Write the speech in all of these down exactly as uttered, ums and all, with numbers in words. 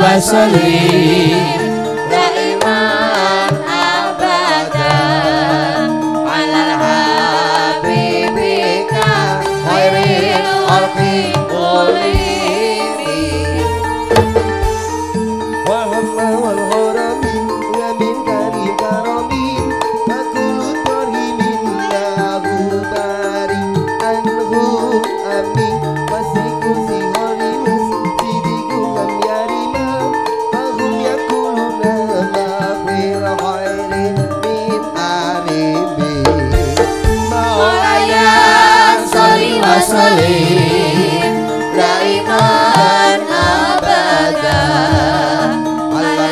وسلم دائما أبدا على حبيبك خير الخلق كلهم والهم والغرام يا من كريم كرمي فكل طريم له باري عنه أمي مسيكو سيهاريمس سيديكو كم ياريما فهم يقولون ما خير خير من عريمي مولاي صل وسلم دائما أبدا على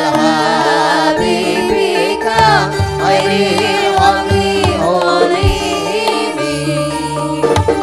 حبيبك خير الخلق كلهم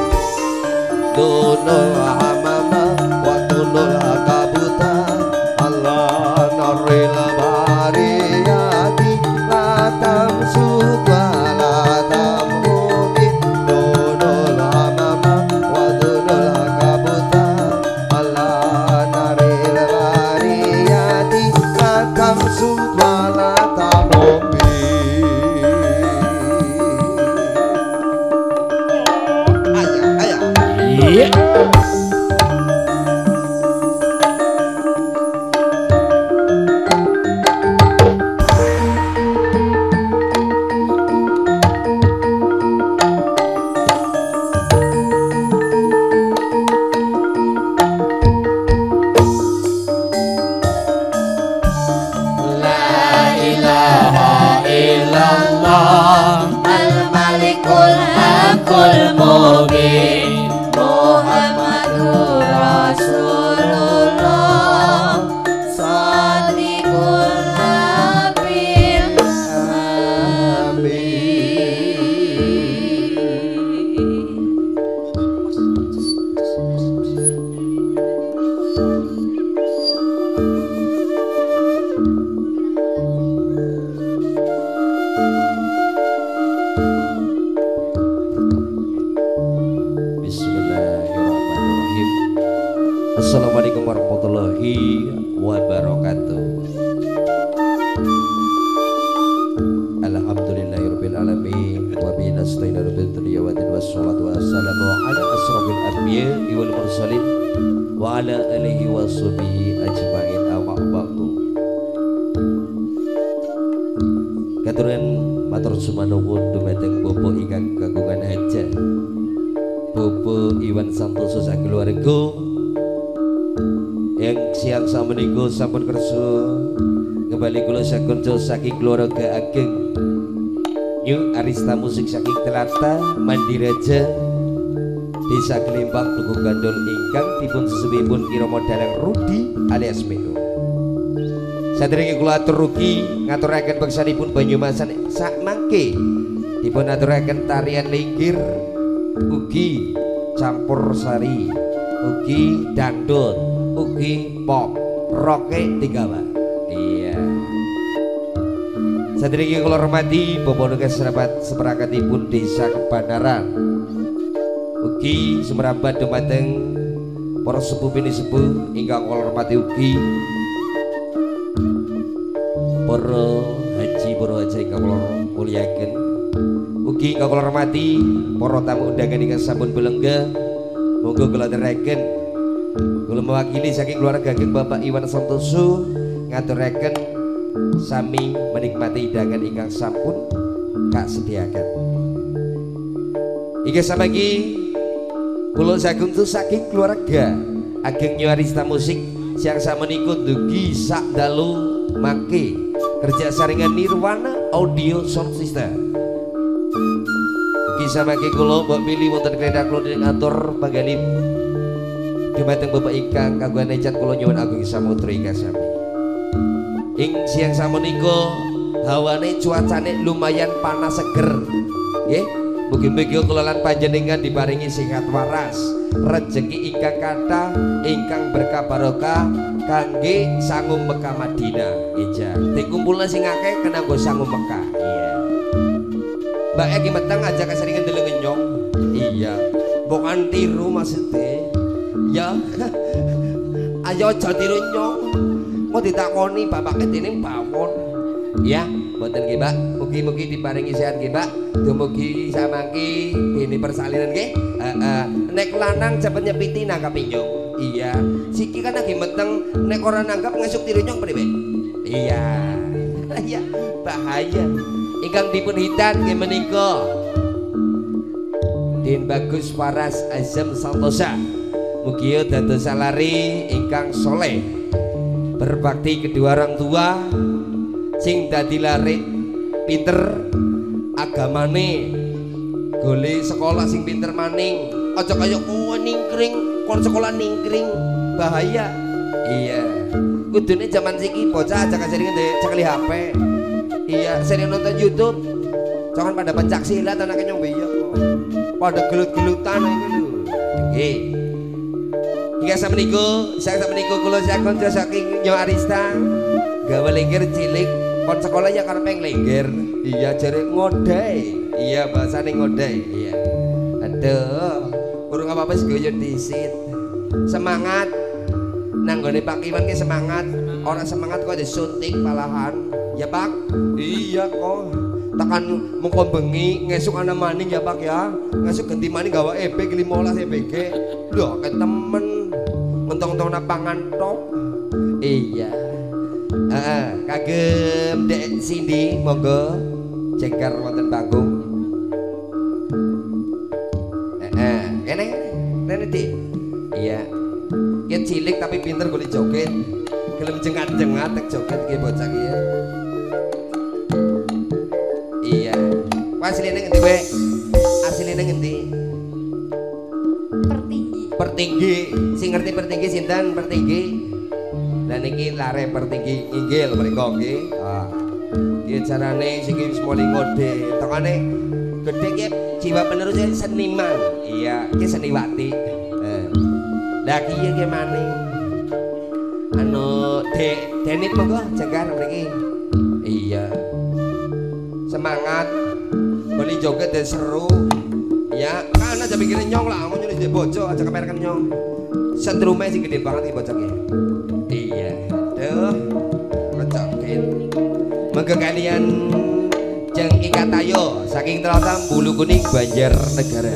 Dunul hamama wa dunul kabuta Allah naril bariyati latam sukwa latam huni Dunul hamama wa dunul kabuta Allah naril bariyati latam sukwa latam huni Ayah, ayah Iya. La ilaha illallah al-malikul hakul mubin Muhammadur Rasulullah Shadiqul Nabil Amin Bismillahirrahmanirrahim. Assalamualaikum warahmatullahi wabarakatuh. Alhamdulillahirabbil alamin wa bihi nasta'inu bil dunya wa din wassalatu wassalamu ala asrofil anbiya'i wal mursalin wa ala alihi washabihi ajmain amma ba'du. Katuran matur sumanuwun dumateng Bapak ingkang kagungan hajat Bapak Iwan Santoso saking keluarga yang siang samenika sampun kersa kembali kula sakonco saking keluarga ageng New Arista Musik saking Telata Mandiraja Desa Kelimbang Tugu Gandul ingkang dipun sesuwipun Irama Dalang Rudi alias Meno. Sadèrèngé kula atur rugi ngaturaken beksanipun Banyumasan sak mangke dipun aturaken tarian linggir ugi campur sari ugi dangdut ugi pop roke tigawa. Iya sadèrèngé kula hormati Bapak Nugas Serabat seperakatipun Desa Kebanaran ugi sumrambat dumateng para sepuh bini sepuh ingkang kula hormati ugi para haji para haji ingkang kula muliaken ugi ingkang kula hormati para tamu undangan ingkang sampun belengga monggo kula aturaken kula mewakili saking keluarga ageng Bapak Iwan Santoso ngaturaken sami menikmati hidangan ingkang sampun kak sediakan. Inggih samangki kula sagung saking keluarga ageng New Arista Musik siang samenika dugi sak dalu mangke kerja saringan Nirwana Audio Sound System. Ugi samangke kula mbok pilih wonten kedah kula ing atur panggalih dumateng Bapak ingkang kagungan hajat kula nyuwun agung samudra ingkang sami. Ing siang samenika hawane cuacane lumayan panas seger. Nggih, mugi-mugi kula lan panjenengan diparingi sehat waras, rejeki ingkang kathah, ingkang berkah barokah kangge sangu Mekah Madinah. Ija, dikumpulna sing akeh kena nggo sangu Mekah. Iya. Mbak Eki meteng aja keseringan deleng nyong. Iya. Bukan tiru maksudnya. Ya. Ayo aja tiru nyong. kok ditakoni bapake dening bawon. Ya, mboten nggih, Mbak. Mugi-mugi diparingi sehat nggih, Mbak. Dumugi samangki dene persalinan nggih. Heeh. Nek lanang cepet nyepiti nangkap inyong. Iya. Siki kan lagi meteng nek ora nanggap ngesuk tiru nyong priwe? Iya. Iya, bahaya. Ingkang dipun hitan nggih menika Den Bagus Paras Azam Santosa. Mugi dados salari ingkang soleh. Berbakti kedua orang tua sing dadi larik pinter agamane golek sekolah sing pinter maning aja kaya kowe ningkring kon sekolah ningkring bahaya. Iya kudune zaman siki bocah aja kasering cekeli H P. Iya sering nonton YouTube jangan pada pencak silat anaknya nyong biya kok pada gelut-gelutan iku lho nggih. Hingga sama niku saya sama niku kula sakon saking Nyo Arista gawe lengger cilik kon sekolah ya karepeng lengger. Iya jare ngodai. Iya bahasane ngodai. Iya. Aduh, urung apa-apa segoyo disit. Semangat. Nang gone Pak Iwan ki semangat. Ora semangat kok disuntik malahan. Ya Pak. Iya kok. Tekan mengko bengi ngesuk ana maning ya Pak ya. Ngesuk ganti maning gawa E B lima belas E B G. Lho ke temen. Mentong-tong napangan tok. Iya. Heeh, kagem Dek Cindy monggo jengkar wonten panggung. Heeh, kene kene Dik. Iya. Ki cilik tapi pinter golek joget. Gelem jengat-jengat tek joget ki bocah ki ya. Iya. Kuwi asline ngendi kowe? Asline ngendi? Pertinggi. Pertinggi. Sing ngerti pertinggi sinten Pertinggi? Lah niki lare Pertinggi inggil mriku nggih. Ah. Iki carane sing wis mulai ngode, tengane gedhe ki jiwa penerus seniman. Iya, iki seniwati. Eh. Lah ki iki maning. Anu Dek Denit monggo jengkar mriki. Iya. Semangat. Beli joget dan seru. Ya, kan aja pikirin nyong lah, mau nyulis bojo aja keperkan nyong. Setrume sih gede banget iki bocoknya. Iya. Duh. Kecokin. Mengke kalian jeng ikat ayo saking Teratam Bulu Kuning Banjarnegara.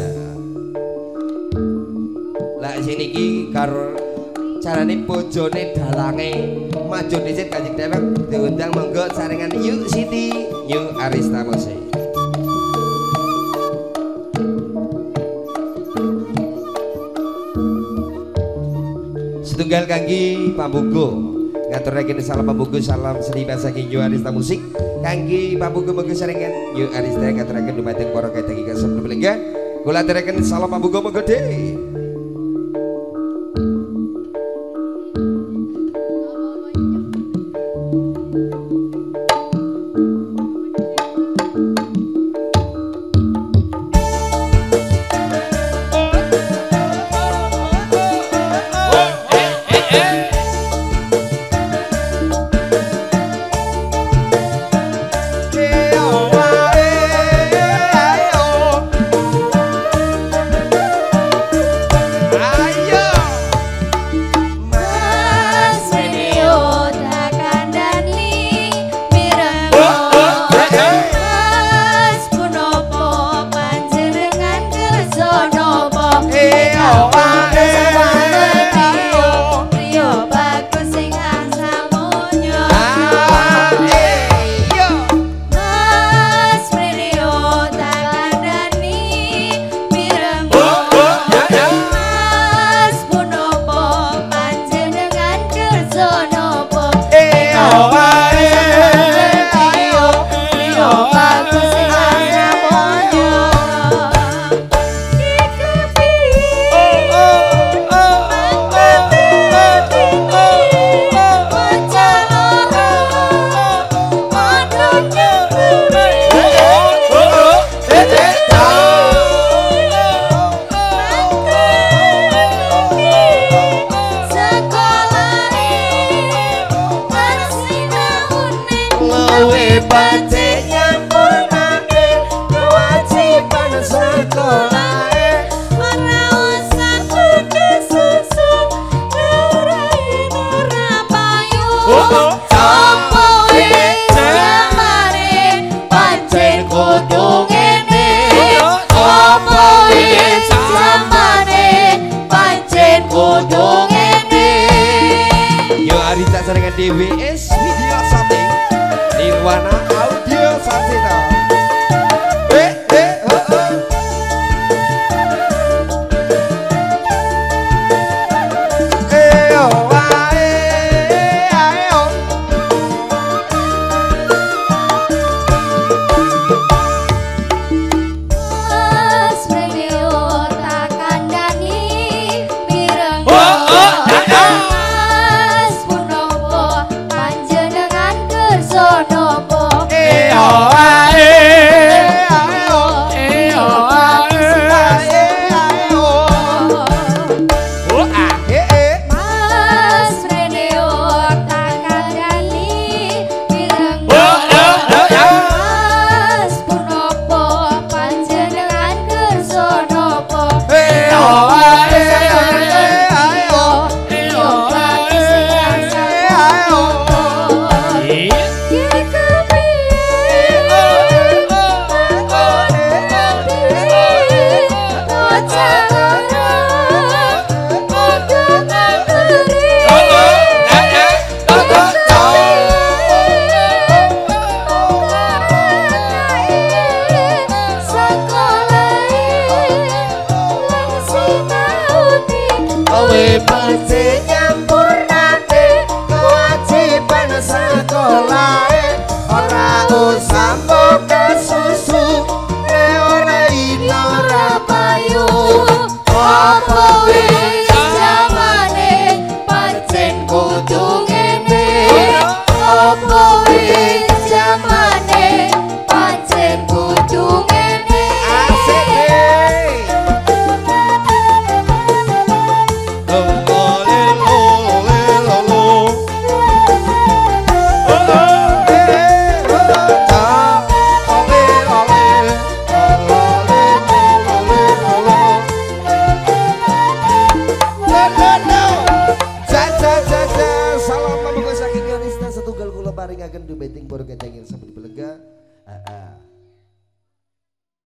Lah sini ki karo carane bojone dalange maju dhisik Kanjeng Dewek diundang monggo saringan yuk Siti Nyo Arista Musik. Setunggal kangge pambugo ngaturaken salam pambugo salam seni saking Nyo Arista Musik kangge pambugo monggo saringan Nyo Arista ngaturaken dumateng para kadang ingkang sampun pelengga kula aturaken salam pambugo monggo Dek. saringan D W S Video Setting Nirwana Audio Sasita. Eh eh oh oh. Eh oh ae ae oh. Mas Bregeo tak kandani pireng. Oh oh Mas Punopo panjenengan kersa nopo. Eh oh ae ae oh. Eh oh ae ae oh. Oh ah eh eh. Mas Bregeo tak kandani pireng. Mas Punopo panjenengan kersa nopo. Eh oh ae ae oh. Pasti nyampurnake kewajiban sekolahe ora usah mbok susu nek ora ino ora payu Apa wis jamane pancen kudu ngene. Apa wis jamane pancen kudu ngene. asik Salam pamungkas saking Yonista setunggal kula paringaken dumeting para kendang yang sampun belega. Heeh.